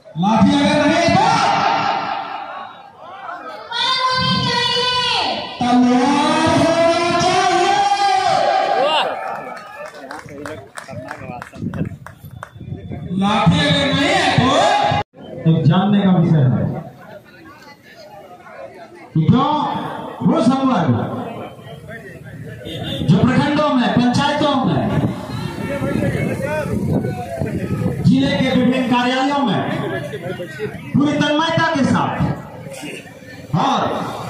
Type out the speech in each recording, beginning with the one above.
लाठी अगर नहीं तो तलवार होना चाहिए। लाठी अगर नहीं है तो जानने का विषय है कि क्यों वो संवर्ग जो प्रखंडों में, पंचायतों में, जिले के विभिन्न कार्यालयों में पूरी तन्मयता के साथ और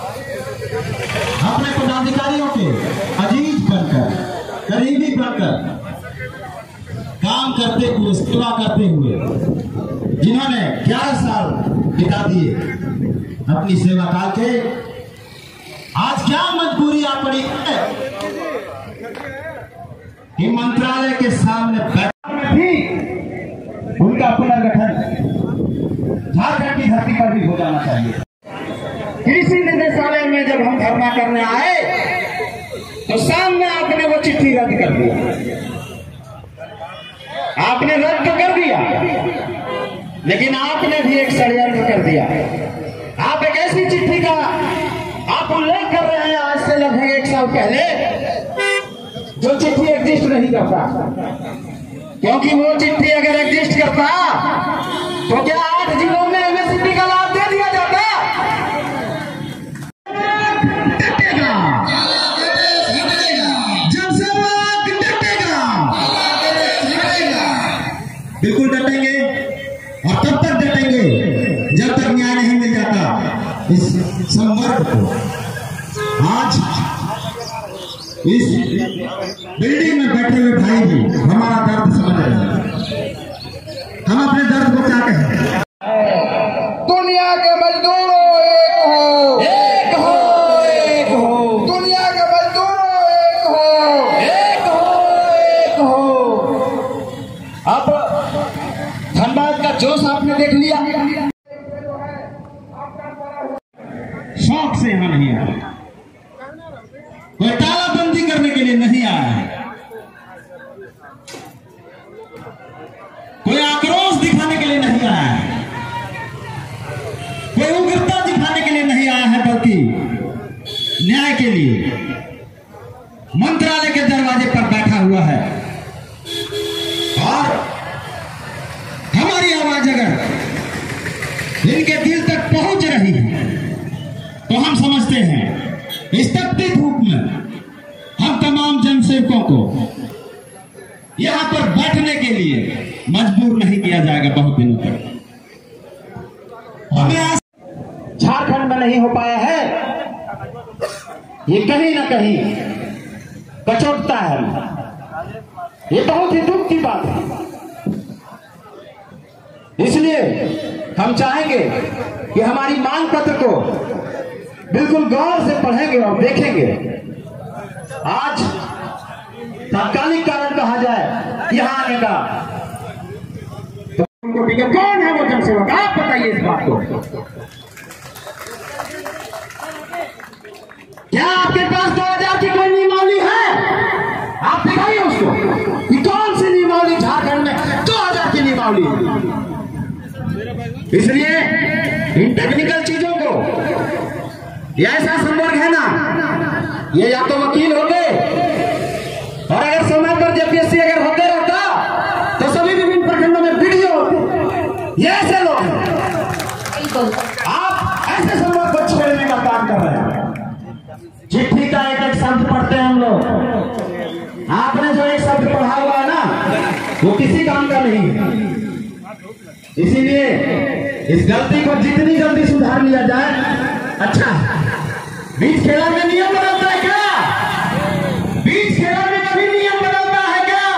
अपने पदाधिकारियों के अजीज बनकर, करीबी बनकर काम करते हुए, सेवा करते हुए, जिन्होंने 11 साल बिता दिए अपनी सेवा काल के, आज क्या मजबूरी आ पड़ी है कि मंत्रालय के सामने बैठक में भी उनका पुनर्गठन झारखंड की धरती पर भी हो जाना चाहिए। कृषि निदेशालय में जब हम धरना करने आए तो सामने आपने वो चिट्ठी रद्द कर दिया, आपने रद्द तो कर दिया, लेकिन आपने भी एक षड्यंत्र कर दिया। आप एक ऐसी चिट्ठी का आप उल्लेख कर रहे हैं आज से लगभग 1 साल पहले, जो चिट्ठी एग्जिस्ट नहीं करता, क्योंकि वो चिट्ठी अगर एग्जिस्ट करता तो क्या 8 जिलों में एमएसपी का लाभ दे दिया जाता? जनसेवक डटेगा, बिल्कुल डटेंगे और तब तक डटेंगे जब तक न्याय नहीं मिल जाता इस संवर्ग को। आज इस बिल्डिंग में बैठे हुए भाई भी हमारा दर्द समझ रहे हैं, हम अपने दर्द को क्या कहें। दुनिया के मजदूरों एक हो, एक हो, एक हो, दुनिया के मजदूरों एक हो, एक हो, एक हो। अब धनबाद का जोश आपने देख लिया, शौक से यहां नहीं आया, कोई तालाबंदी करने के लिए नहीं आया है, कोई आक्रोश दिखाने के लिए नहीं आया है, कोई उग्रता दिखाने के लिए नहीं आया है, बल्कि न्याय के लिए मंत्रालय के दरवाजे पर बैठा हुआ है। और हमारी आवाज अगर इनके दिल तक पहुंच रही है तो हम समझते हैं इस तपती धूप में हम तमाम जनसेवकों को यहां पर बैठने के लिए मजबूर नहीं किया जाएगा बहुत दिनों तक। हमें झारखंड में नहीं हो पाया है, ये कहीं ना कहीं कचोटता है, ये बहुत ही दुख की बात है। इसलिए हम चाहेंगे कि हमारी मांग पत्र को बिल्कुल गौर से पढ़ेंगे और देखेंगे। आज तात्कालिक कारण कहा जाए यहां आने का, तो कौन है वो जनसेवक, आप बताइए इस बात को। क्या आपके पास 2000 की कोई नियमावली है? आप दिखाइए उसको कि कौन सी नियमावली झारखंड में 2000 की नियमावली। इसलिए इन टेक्निकल चीजों को, ये ऐसा संवर्ग है ना, ये या तो वकील होंगे, और अगर समय पर जेपीएससी अगर होते रहता तो सभी विभिन्न प्रखंडों में वीडियो होते। ये ऐसे लोग हैं, आप ऐसे संवर्ग को छोड़ने का काम कर रहे हैं। चिट्ठी का एक एक शब्द पढ़ते हैं हम लोग, आपने जो एक शब्द पढ़ा हुआ है ना, वो किसी काम का नहीं है। इसीलिए इस गलती को जितनी जल्दी सुधार लिया जाए अच्छा है। बीच खेला में नियम बदलता है क्या? बीच खेला में कभी नियम बदलता है क्या?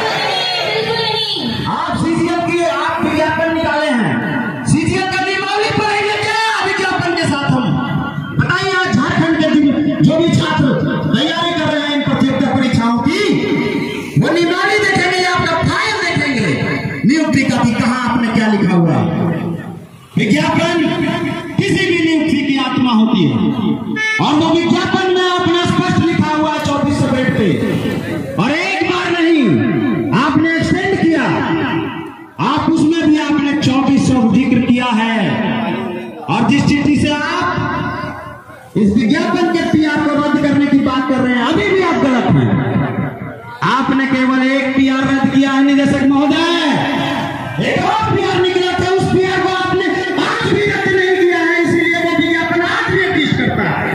आप सीजीएल की आप विज्ञापन निकाले हैं, सीजीएल का नियमावली पढ़ेंगे क्या विज्ञापन के साथ? हम बताइए, आज झारखंड के जो भी छात्र तैयारी कर रहे हैं इन प्रतियोगिता परीक्षाओं की, वो नियमावली देखेंगे या आपका फाइल देखेंगे नियुक्ति का भी, कहाँ आपने क्या लिखा हुआ। विज्ञापन किसी भी नियुक्ति की आत्मा होती है, और वो विज्ञापन में आपने स्पष्ट लिखा हुआ है 2400 बेड पे, और एक बार नहीं आपने एक्सटेंड किया आप उसमें भी आपने 2400 जिक्र किया है, और जिस चिट्ठी से आप इस विज्ञापन के पीआर को रद्द करने की बात कर रहे हैं, अभी भी आप गलत हैं। आपने केवल एक पीआर रद्द किया है निदेशक महोदय, एक और पीआर निकला था, उस पीआर को आपने आज भी रद्द नहीं किया है, इसीलिए वो विज्ञापन आज भी एग्जिस्ट करता है।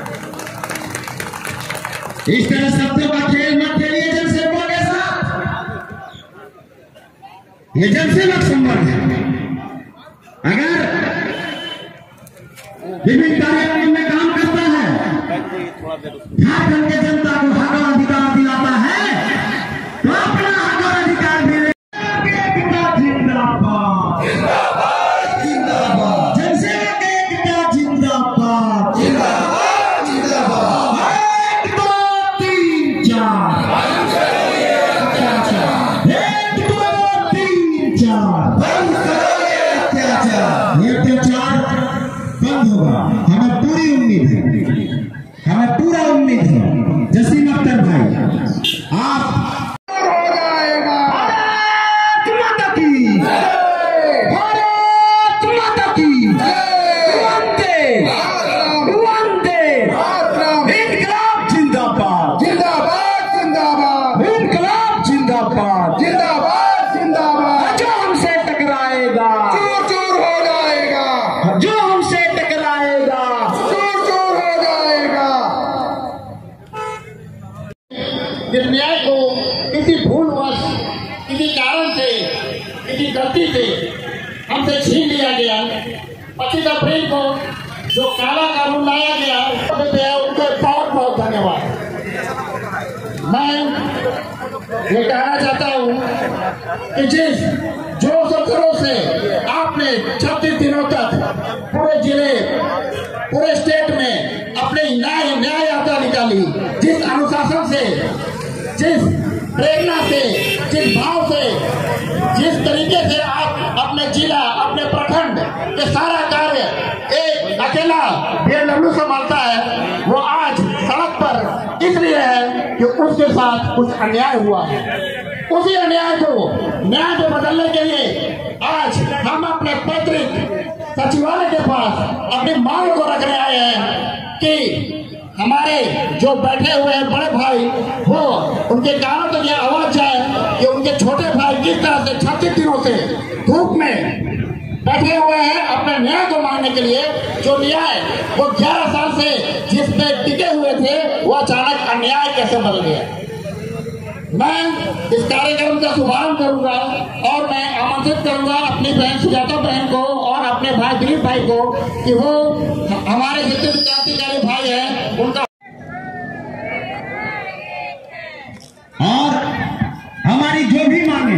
इस तरह सत्य का खेल मत खेलिए जनसेवकों के साथ, ये जनसेवक संवर्ग है। अगर विभिन्न कार्यालयों में काम करता है, झारखंड के जनता को हक और अधिकार दिलाता है, तो अपना हक और अधिकार भी जिंदाबाद जिंदाबाद जिंदाबाद, जनसेवक एकता जिंदाबाद जिंदाबाद जिंदाबाद, 1 2 3 4 1 2 3 4 बंद करो ये अत्याचार, ये अत्याचार बंद होगा, हमें पूरी उम्मीद है, हमें पूरा उम्मीद है। जसीम अख्तर भाई, आप हो जाएगा। भारत माता की, भारत माता की, वंदे वंदे, इनकलाब जिंदाबाद जिंदाबाद जिंदाबाद इनकलाब जिंदाबाद, जिंदाबाद जिंदाबाद, जो हमसे टकराएगा, चूर चूर हो जाएगा, जो हमसे टकराएगा, चूर चूर हो जाएगा। जिस न्याय को किसी भूलवश, किसी कारण से, किसी गलती से हमसे छीन लिया गया, 25 अप्रैल को जो काला कानून लाया गया, उनको बहुत बहुत धन्यवाद। मैं ये कहना चाहता हूँ कि जिस जोश और खरोश से आपने 36 दिनों तक पूरे जिले, पूरे स्टेट में अपने न्याय यात्रा निकाली, जिस अनुशासन से, जिस प्रेरणा से, जिस भाव से, जिस तरीके से आप अपने जिला, अपने प्रखंड के सारा कार्य एक अकेला बीएलडब्ल्यू संभालता है, वो आज सड़क पर इसलिए है कि उसके साथ कुछ अन्याय हुआ है। उसी अन्याय को न्याय में बदलने के लिए आज हम अपने पैतृक सचिवालय के पास अपनी मांग को रखने आए हैं कि हमारे जो बैठे हुए हैं बड़े भाई, वो उनके कानों तक यह आवाज जाए कि उनके छोटे भाई किस तरह से 36 दिनों से धूप में बैठे हुए हैं अपने न्याय को मांगने के लिए। जो न्याय वो 11 साल से जिस पे टिके हुए थे, वो अचानक अन्याय कैसे बदल गया। मैं इस कार्यक्रम का शुभारंभ करूंगा और मैं आमंत्रित करूंगा अपनी बहन सुजाता बहन को और अपने भाई दिलीप भाई को कि वो हमारे जितने भी क्रांतिकारी भाई हैं उनका, और हमारी जो भी मांगे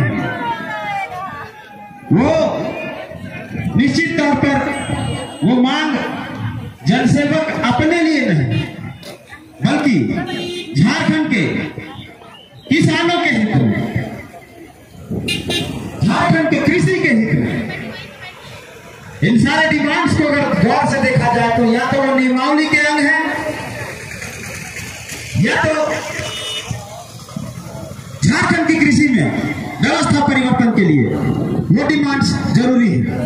वो निश्चित तौर पर वो मांग जनसेवक अपने लिए नहीं, बल्कि झारखंड के किसानों के हित में, झारखंड के कृषि के हित में, इन सारे डिमांड्स को अगर गौर से देखा जाए तो या तो वो नियमावली के अंग है, या तो झारखंड की कृषि में व्यवस्था परिवर्तन के लिए वो डिमांड्स जरूरी है।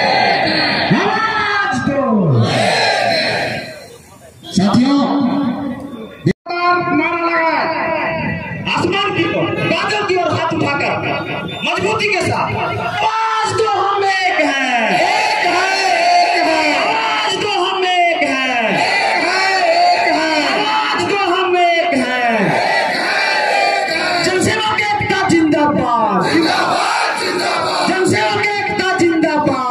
साथियों, नारा लगा आसमान की ओर, बादल की ओर हाथ उठाकर मजबूती के साथ, आज तो हम एक हैं, एक है, आज तो हम एक हैं, एक है, आज तो हम एक हैं, जनसेवक एकता जिंदाबाद जिंदाबाद जिंदाबाद, जनसेवक एकता जिंदाबाद।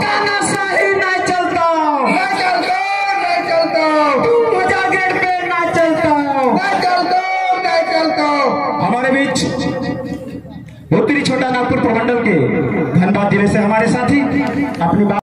तानाशाही नहीं चलता, नहीं चलता, नहीं चलता, तू मुझा गेट पे ना चलता, नहीं चलता, नहीं चलता। हमारे बीच उत्तरी छोटा नागपुर प्रमंडल के धनबाद जिले से हमारे साथी अपनी